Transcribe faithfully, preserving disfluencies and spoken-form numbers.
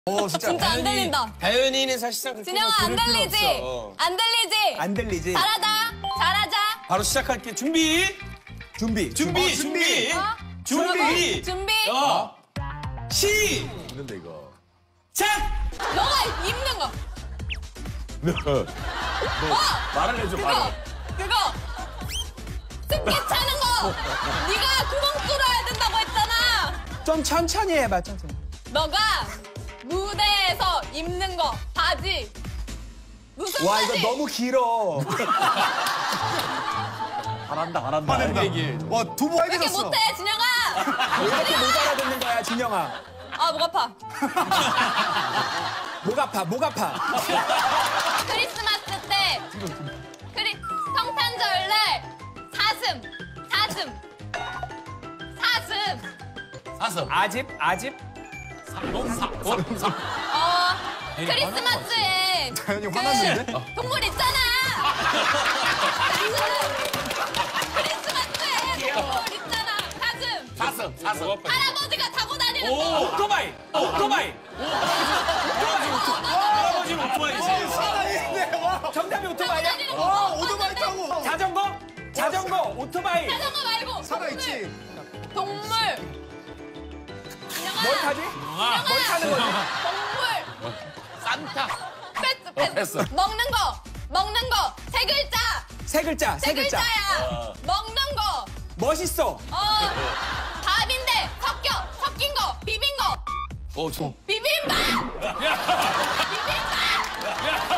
오 진짜. 진짜 안 들린다. 다현이는 사실상 그렇게 진영아 뭐 안 들을 필요 들리지? 없어. 안 들리지? 안 들리지? 잘하자. 잘하자. 바로 시작할게. 준비. 준비. 준비. 어, 준비. 어? 준비. 준비. 어. 시. 있는데 이거. 작. 너가 입는 거. 말을 해줘 그거. 말을. 그거. 습기 차는 거. 네가 구멍 뚫어야 된다고 했잖아. 좀 천천히 해봐 천천히. 너가 무대에서 입는 거 바지. 무슨 와 바지? 이거 너무 길어. 잘한다 잘한다. 화낸다. 얘기. 와두번 왜 이렇게 못해, 진영아? 왜 이렇게 못 알아듣는 거야 진영아? 아, 목 아파. 목 아파 목 아파. 크리스마스 때 크리 성탄절날 사슴 사슴 사슴 사슴. 아집 아집. 어 크리스마스에 다현이 그 화났는데? 동물 있잖아. 크리스마스에 동물 있잖아. 사슴. 사슴. 사슴. 할아버지가 타고 다니는 오. 거. 오토바이. 오토바이. 할아버지는 오토바이지. 정답이 오토바이야? 다니는 거. 와 어, 오토바이 봤는데? 타고. 자전거? 자전거 오토바이. 자전거 말고 살아있지. 동물. 진영아. 뭘 타지? 뭘 타는 거지? 동물. 산타. 패스 패스. 패스. 먹는 거. 먹는 거. 세 글자. 세 글자 세 세 글자. 글자야. 먹는 거. 멋있어. 어. 밥인데 섞여. 섞인 거. 비빈 거. 오, 저. 비빔밥. 비빔밥.